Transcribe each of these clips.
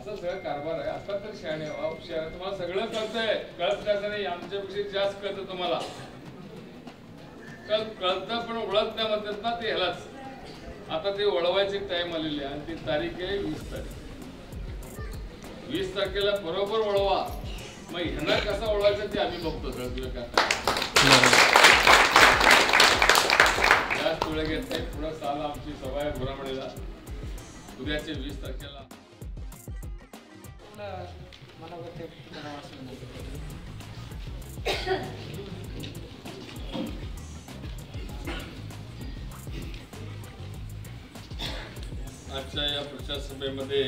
असा सगळा कारभार आहे. आता तर शहाणे शहर तुम्हाला सगळं कळतंय. कळत कसं नाही, आमच्यापेक्षा जास्त कळतं तुम्हाला. कळतं पण ओळख नाही म्हणतात ना, ते ह्यालाच. आता ते वळवायची टाइम आलेली आहे आणि ती तारीख आहे 20 तारीख. 20 तारखेला बरोबर वळवा. मग ह्यांना कसं वळवायचं ते आम्ही बघतो सगळं. जास्त वेळ घेत नाही. पुढं साल आमची सभा आहे घोरामडीला उद्याचे 20 तारखेला. आजच्या या प्रचार सभेमध्ये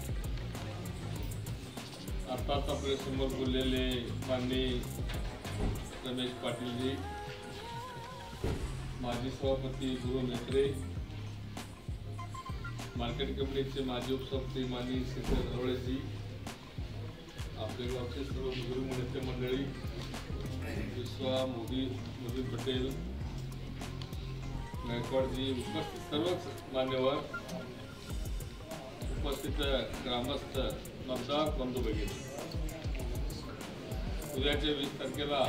आताच आपल्या समोर बोललेले माननीय रमेश पाटीलजी, माजी सभापती गुरु मेत्रे, मार्केट कमिटीचे माजी उपसभापती माननीय शेखर गवळेजी, आपले गावचे सर्व गुरु नेते मंडळी, विश्वा मोदी पटेल, गायकवाडजी, उपस्थित सर्वच मान्यवर, उपस्थित ग्रामस्थ, मतदार बंधू भगिनी, उद्याच्या 20 तारखेला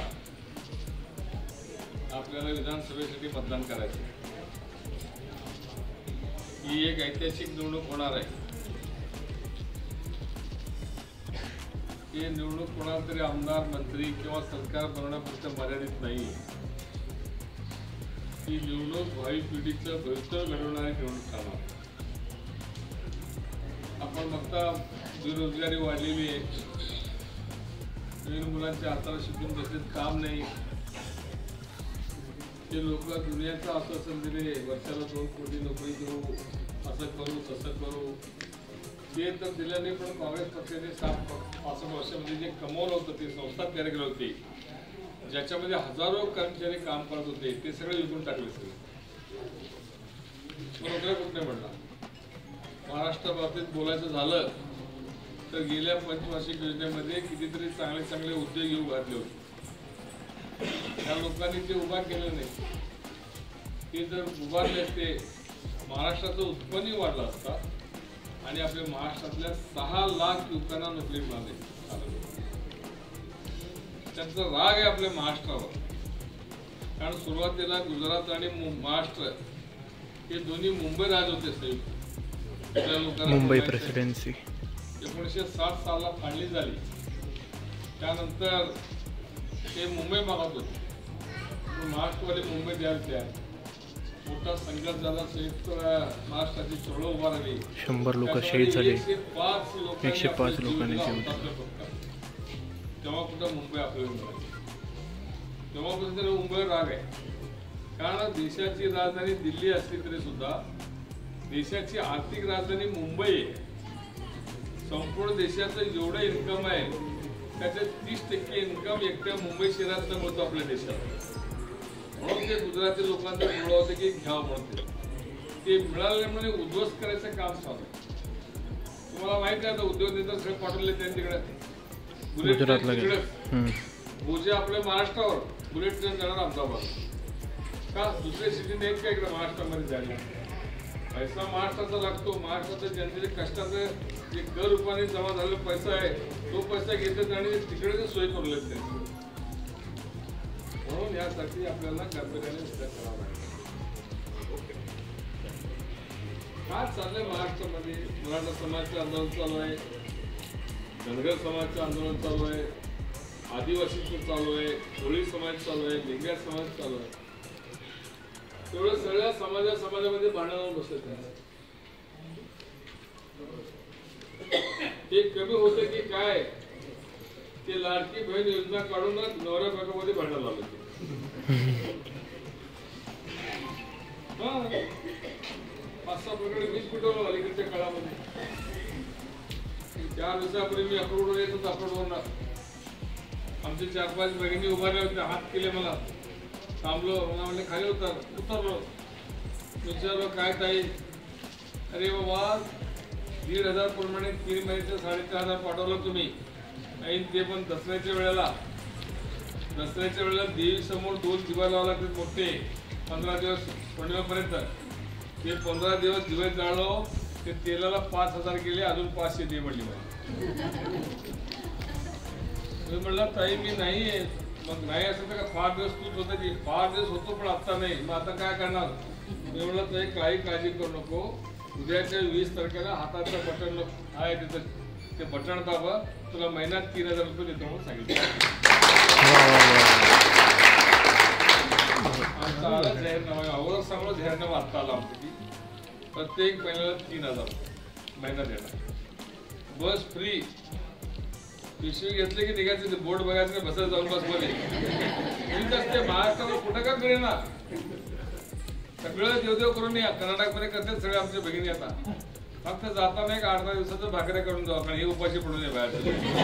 आपल्याला विधानसभेसाठी मतदान करायचं. ही एक ऐतिहासिक निवडणूक होणार आहे. ही निवडणूक कोणाला तरी आमदार, मंत्री किंवा सरकार बनवण्यापुरतं मर्यादित नाही. ही निवडणूक भावी पिढीचं भविष्य घडवणारी निवडणूक राहणार. आपण बघता बेरोजगारी वाढलेली आहे. नवीन मुलांच्या हाताला शिकून तसेच काम नाही. ते लोक दुनियाचं आश्वासन दिले, वर्षाला 2 कोटी नोकरी देऊ, असं करू तसं करू. ते तर दिलं नाही. पण काँग्रेस पक्षाने 65 वर्षामध्ये जे कमवलं होतं, ते संस्था तयार केली होती, ज्याच्यामध्ये हजारो कर्मचारी काम करत होते, ते सगळे विकून टाकले. सगळे नोकऱ्या कुठे म्हणला. महाराष्ट्र बाबतीत बोलायचं झालं तर गेल्या पंचवार्षिक योजनेमध्ये कितीतरी चांगले चांगले उद्योग येऊ घातले होते. त्या लोकांनी ते उभा केलं नाही. ते जर उभारले असते, महाराष्ट्राचं उत्पन्न वाढलं असता आणि आपल्या महाराष्ट्रातल्या 6 लाख युवकांना नोकरी मिळाली. त्यांचा राग आहे आपल्या महाराष्ट्रावर. कारण सुरुवातीला गुजरात आणि महाराष्ट्र हे दोन्ही मुंबई राज होते. संयुक्त मुंबई प्रेसिडेन्सी 1960 साला फाळणी झाली. त्यानंतर ते मुंबई मागत होते. महाराष्ट्रवाले मुंबई द्यायला तयार. मोठा संघर्ष झाला. संयुक्त महाराष्ट्राची चळवळ उभा राहिली. 100 लोक शहीद झाले. 105 लोकांनी तेव्हा कुठं मुंबई आपल्याला मिळाली. तेव्हापासून तरी मुंबईवर राग आहे. कारण देशाची राजधानी दिल्ली असली तरी सुद्धा देशाची आर्थिक राजधानी मुंबई आहे. संपूर्ण देशाचं जेवढं इन्कम आहे त्याचे 30% इन्कम एकट्या मुंबई शहरातनं मिळतो आपल्या देशात. म्हणून ते गुजराती लोकांचं बोललं होतं की घ्यावं म्हणते. ते मिळाल्यामुळे उद्ध्वस्त करायचं काम चालू आहे. तुम्हाला माहिती आहे आता उद्योग नेता सगळे पाठवले त्यांनी तिकडे भोजे आपल्या महाराष्ट्रावर बुलेट ट्रेन जाणार अहमदाबाद. का दुसऱ्या सिटी नाहीत का इकडे महाराष्ट्रामध्ये जायला. पैसा महाराष्ट्राचा लागतो. महाराष्ट्राच्या जनतेच्या कष्टाचं जे कर रूपाने जमा झालेला पैसा आहे तो पैसा घेतात आणि तिकडे सोय करू लागते. म्हणून यासाठी आपल्याला गांभीर्याने विचार करावा लागेल. काय चाललंय महाराष्ट्रामध्ये. मराठा समाजाचं आंदोलन चालू आहे, धनगर समाजाचं आंदोलन चालू आहे, आदिवासीचं चालू आहे, कोळी समाज चालू आहे, लिंगायत समाज चालू आहे. तेवढं सगळ्या समाजामध्ये भांडणावर बसत. ते कमी होते की काय, ते लाडकी बहीण योजना काढूनच नवऱ्या बायकोमध्ये भांडण लावलं. 5-6 प्रकारे वीज पिटवलं अलीकडच्या काळामध्ये. 4 दिवसापूर्वी मी अक्रोडवर येत होतो. अक्रोडवर आमचे 4-5 भगिनी उभारले होते. हात केले मला. थांबलो. मला म्हणले खाली उतरलो. विचारलो काय ताई. अरे बाबा 1,500 प्रमाणे 3 महिन्याचे 4,500 पाठवलं तुम्ही. आणि ते पण दसऱ्याच्या वेळेला देवी समोर 2 दिवा लावा लागतात मोठे. 15 दिवस पौर्णिमेपर्यंत. ते 15 दिवस दिवे जाळलो. ते तेलाला 5,000 गेले, अजून 500 दे म्हणली मला. मी म्हणलं ताई मी नाही आहे. मग नाही असं तर का 5 दिवस तूच होतं की 5 दिवस होतो पण आता नाही. मग आता काय करणार? मी म्हणलं ताई काही काळजी करू नको. उद्याच्या 20 तारखेला हाताचं बटन आहे तिथं, ते बटन दाबा, तुला महिन्यात 3,000 रुपये देतो म्हणून सांगितलं. आमचा आला जाहीरनामा, अगोदर सांगलं जाहीरनामा आत्ता आला आमचं की प्रत्येक महिन्याला 3,000 महिना देणार. Bus free. पिशवी घेतले की निघायचं, बोर्ड बघायचं, बसायला जाऊन बस मध्ये असते. महाराष्ट्रावर कुठं का मिळेना, सगळं देवदेव करून या. कर्नाटकमध्ये करतात सगळे आमचे भगिनी. आता फक्त जाताना एक 8-10 दिवसाचं भाकऱ्या करून जाऊ, कारण हे उपाशी पडून नये बाहेर.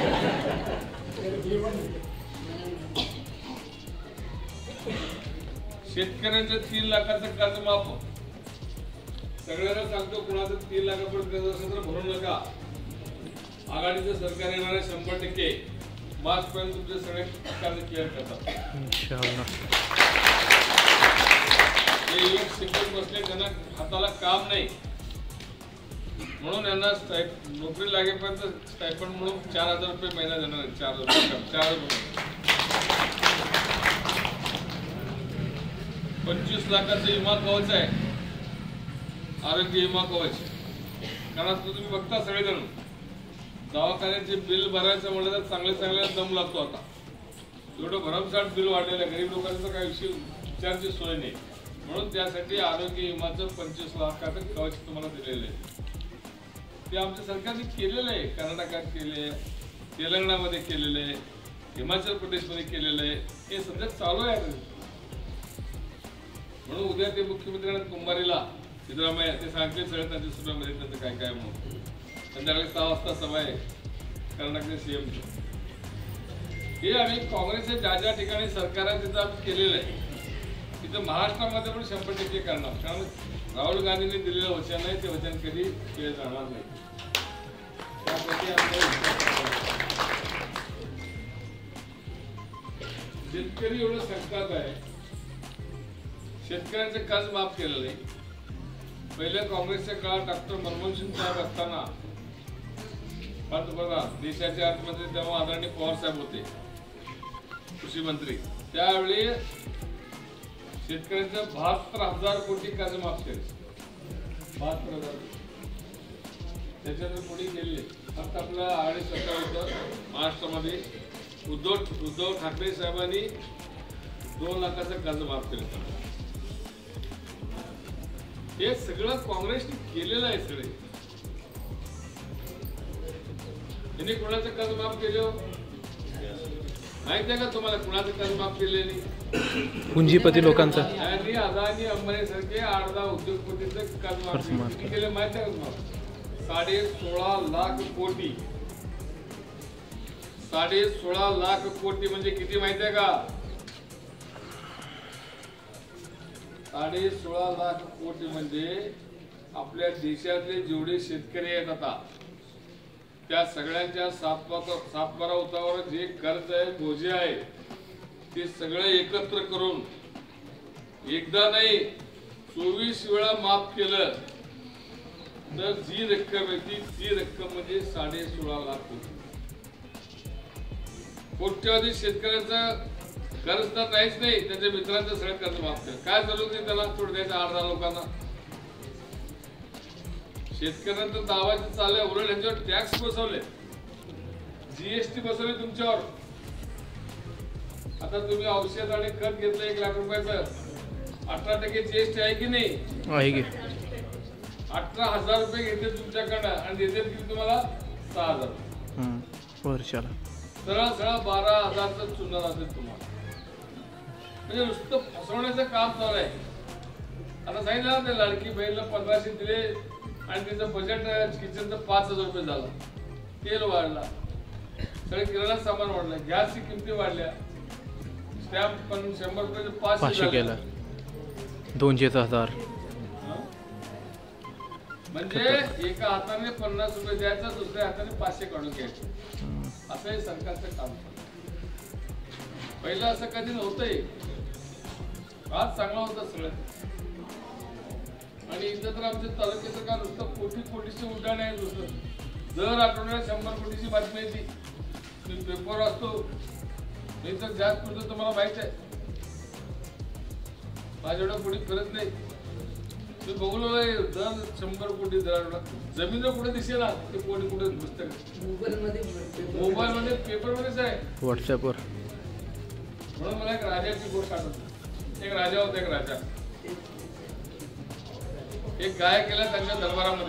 शेतकऱ्यांचं 3 लाखाचं कर्ज माफ. सगळ्यांना सांगतो, कुणाचं 3 लाखापर्यंत कर्ज असेल तर भरू नका. आघाडीचं सरकार येणार आहे 100%. मार्च पर्यंत तुमचे सगळे कर्ज क्लिअर करतात. हे एक शिकत बसले, त्यांना हाताला काम नाही म्हणून यांना नोकरी लागेपर्यंत स्टायपंड म्हणून 4,000 रुपये महिना देणार आहे. 4,000 रुपये. 25 लाखाचा विमा कवच आहे, आरोग्य विमा कवच. कारण तुम्ही बघता सगळेजण दवाखान्याचे बिल भरायचं म्हटलं तर चांगले दम लागतो. आता एवढं भरमसाठ बिल वाढलेलं आहे. गरीब लोकांचा काही विचारची सोय नाही. म्हणून त्यासाठी आरोग्य विमाचं 25 लाखाचं कवच तुम्हाला दिलेलं आहे. ते आमच्या सरकारने केलेलं आहे. कर्नाटकात केले, तेलंगणामध्ये केलेलं आहे, हिमाचल प्रदेशमध्ये केलेलं आहे. हे सध्या चालू आहे. म्हणून उद्या ते मुख्यमंत्र्यांना कुंभारीला सिद्धरामय्या ते सांगते सगळ्या त्यांच्या सभेमध्ये त्यांचं काय काय म्हणून. संध्याकाळी 6 वाजता सभा आहे कर्नाटकचे CM. हे आम्ही काँग्रेसच्या ज्या ठिकाणी सरकार आहे तिथं आम्ही केलेलं आहे. तिथं महाराष्ट्रामध्ये पण 100% करणार. कारण राहुल गांधींनी दिलेलं वचन आहे, ते वचन कधी केलं जाणार नाही. त्यासाठी शेतकरी एवढं संकटात आहे. शेतकऱ्यांचं कर्ज माफ केलं नाही. पहिल्या काँग्रेसच्या काळात डॉक्टर मनमोहन सिंग साहेब असताना पंतप्रधान, देशाचे अर्थमंत्री तेव्हा आदरणीय पवार साहेब होते कृषी मंत्री. त्यावेळी शेतकऱ्यांचं 72,000 कोटी कर्ज माफ केले. 72,000. त्याच्यातून कोणी गेले फक्त आपल्या आघाडी सरकार होतं महाराष्ट्रामध्ये. उद्धव ठाकरे साहेबांनी 2 लाखाचं कर्ज माफ केलं. हे सगळं काँग्रेसने केलेलं आहे. सगळे त्यांनी कोणाचं कर्ज माफ केलं माहिती आहे का तुम्हाला? कुणाचं कर्ज माफ केले नाही? पुंजीपती लोकांचं. अदानी अंबानी सारखे 8-10 उद्योगपतींचं कर्ज माफ केलं माहिती आहे का तुम्हाला? 16.5 लाख कोटी. 16.5 लाख कोटी म्हणजे किती माहिती आहे का? 16.5 लाख कोटी म्हणजे आपल्या देशातले जेवढे शेतकरी आहेत आता त्या सगळ्यांच्या सातबारा उतावर जे कर्ज आहे, बोजे आहे, ते सगळे एकत्र करून एकदा नाही 24 वेळा माफ केलं तर जी रक्कम आहे ती रक्कम म्हणजे 16.5 लाख कोटी. कोट्यवधी शेतकऱ्यांचं कर्ज तर नाहीच नाही, त्यांच्या मित्रांचं सगळं कर्ज माफ केलं. काय जरूर नाही त्याला सोड द्यायचं 8-10 लोकांना. शेतकऱ्यांचं दावाचे चालले, उलट यांच्यावर टॅक्स बसवले, GST बसवले तुमच्यावर. आता तुम्ही औषध आणि खत घेतलं 1 लाख रुपयाचं, 18% GST आहे की नाही? आहे की. 18,000 रुपये घेते तुमच्याकडं आणि देते किती तुम्हाला? 6,000 वर्षाला. सरळ 12,000चं चुना जाते तुम्हाला. म्हणजे नुसतं फसवण्याचं काम चालू आहे. आता सांगितलं ना ते लाडकी बहीणला 1,500 दिले आणि त्याचं बजेट किचनचं 5,000 रुपये झालं. तेल वाढला, सगळे किराणा सामान वाढलं, गॅसची किमती वाढल्या, स्टॅम्प पण 100 रुपयाचे 500 केलं. 200,000. म्हणजे एका हाताने 50 रुपये द्यायचं, दुसऱ्या हाताने 500 काढून घ्यायचं. असंही सरकारचं काम चालू. पहिलं असं कधी नव्हतंही. आज चांगला होता सगळं. आणि इथं तर आमच्या तालुक्याचं का नुसतं कोटीचे उड्डाण आहे नुसतं दर आठवड्याला 100 कोटीची बातमी येते. मी पेपर वाचतो नाही तर जास्त पुढचं तुम्हाला माहित आहे माझ्या एवढं कोणी करत नाही. मी बघलो दर 100 कोटी दर जमीन कुठे दिसेल ना ते कोणी कुठे नुसतं मोबाईल मध्ये पेपर मध्येच आहे व्हॉट्सअपवर. म्हणून मला एक राजाची गोष्ट आठवते. एक राजा होता. एक राजा एक गायक केला त्यांच्या दरबारामध्ये.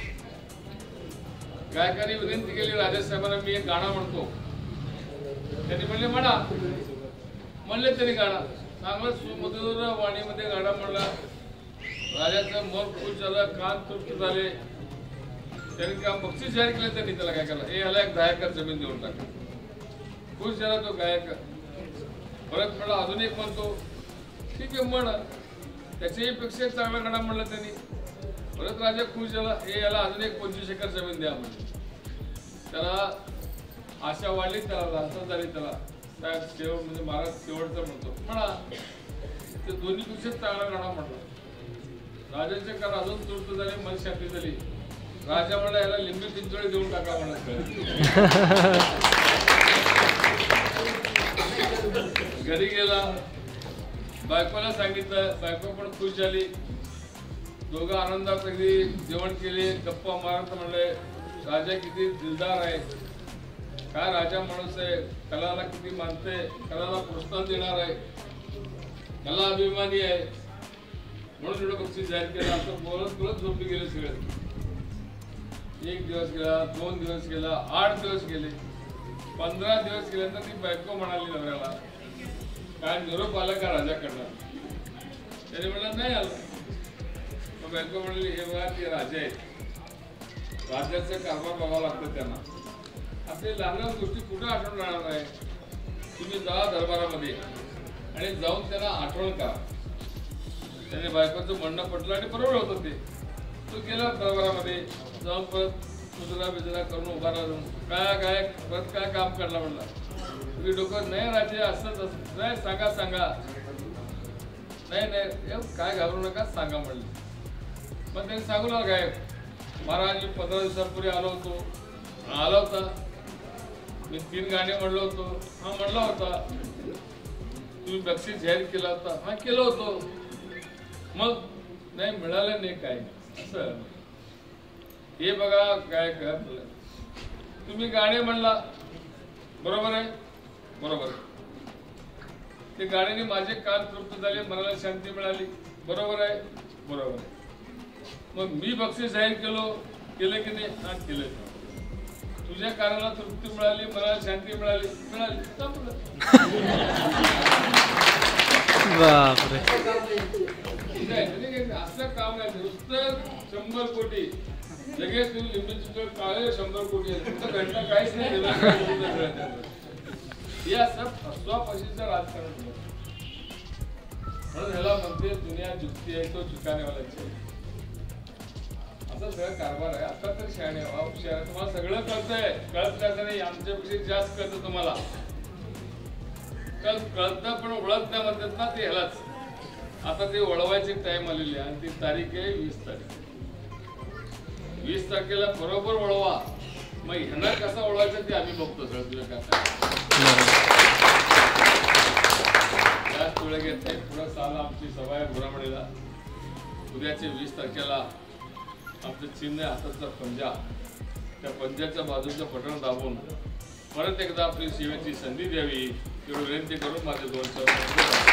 गायकाने विनंती केली राजासाहेबांना मी एक गाणं म्हणतो. त्यांनी म्हणले म्हणा. म्हणले त्यांनी गाणं चांगलं सुमधुर वाणीमध्ये गाणं म्हणला. राजाचं मन खुश झालं कान तृप्त झाले. त्यांनी का बक्षीस जाहीर केलं त्यांनी त्याला गायकाला हे याला एक गायकात जमीन देऊन टाकली. खुश झाला तो गायक. परत म्हणला अजून एक म्हणतो ठीक आहे म्हण त्याच्याही पेक्षा चांगला गाणं म्हणलं त्यांनी. परत राजा खुश झाला हे याला अजून एक 25 एकर जमीन द्या म्हणजे. त्याला आशा वाढली त्याला लालसा झाली त्याला साहेब शेवट म्हणजे महाराज शेवटचं म्हणतो म्हणा ते दोन्हीपेक्षा चांगला गाणं म्हणला. राजाचे कान अजून तृप्त झाले मन शांती झाली. राजा म्हणला याला लिंबी चिंचोळी देऊन टाका म्हणा. घरी गेला बायकोला सांगितलं. बायको पण खुश झाली. दोघं आनंदात अगदी जेवण केले गप्पा मारत म्हणले राजा किती दिलदार आहे काय राजा माणूस आहे कलाला किती मानते कलाला प्रोत्साहन देणार आहे कला अभिमानी आहे म्हणून एवढं बक्षीस जाहीर केलं. असं बोलत बोलत झोपी गेले सगळे. 1 दिवस गेला 2 दिवस गेला 8 दिवस गेले 15 दिवस गेल्यानंतर ती बायको म्हणाली नवऱ्याला काय निरोप आला का राजाकडनं. त्याने म्हणलं नाही आलं. मग बायको म्हणली हे बघा ते राजा आहेत राज्याचं कारभार बघावं लागतं त्यांना. आपली लहान लहान गोष्टी कुठं आठवण राहणार आहे. तुम्ही जा दरबारामध्ये आणि जाऊन त्यांना आठवण करा. त्याने बायकोचं म्हणणं पटलं आणि बरोबर होतं ते. तो गेला दरबारामध्ये जाऊन परत मुजरा बिजरा करून उभा राहून काय परत काय काम करला म्हणला. तुम्ही डोकं नाही राजे असंच असं नाही सांगा नाही काय घाबरू नका सांगा म्हणले. मग त्यांनी सांगू लागला गायक महाराज मी 15 दिवसांपूर्वी आलो होतो. आला होता मी 3 गाणे म्हणलो होतो. हा म्हणला होता. तुम्ही बक्षीस जाहीर केला होता. हा केलं होतो. मग नाही मिळालं नाही काय असं. हे बघा काय तुम्ही गाणे म्हणला बरोबर आहे बरोबर. ते गाण्याने माझे कान तृप्त झाले मनाला शांती मिळाली बरोबर आहे बरोबर आहे. मग मी बक्षीस जाहीर केलं की नाही हा केलं. तुझ्या कानाला तृप्ती मिळाली मनाला शांती मिळाली बापरे. असं काम नाही नुसतं 100 कोटी लगेच तुम्ही लिंबीची काळे 100 कोटी घटना काहीच नाही. हे असं फसवाफशीचं राजकारण म्हणून ह्याला म्हणते दुनिया जुक्ती आहे तो चुकानेवाल्याची. असं सगळं कारभार आहे. आता तर शहाणे हुशार तुम्हाला सगळं कळतंय. कळत कसं नाही आमच्यापेक्षा जास्त कळतं तुम्हाला. कळतं पण ओळख नाही म्हणतात ना ते ह्यालाच. आता ते वळवायचे टाइम आलेले आणि ती तारीख आहे 20 तारीख. 20 तारखेला बरोबर वळवा. मग ह्यांना कसं वळवायचं ते आम्ही बघतो सगळं तुझ्या काय जास्त वेळ घेत नाही. पुढं साल आमची सभा आहे बुरामणीला. उद्याचे 20 तारखेला आमचं चिन्ह आहे हाताचा पंजा. त्या पंजाच्या बाजूचं बटन दाबून परत एकदा आपली सेवेची संधी द्यावी एवढी विनंती करून माझे 2 शब्द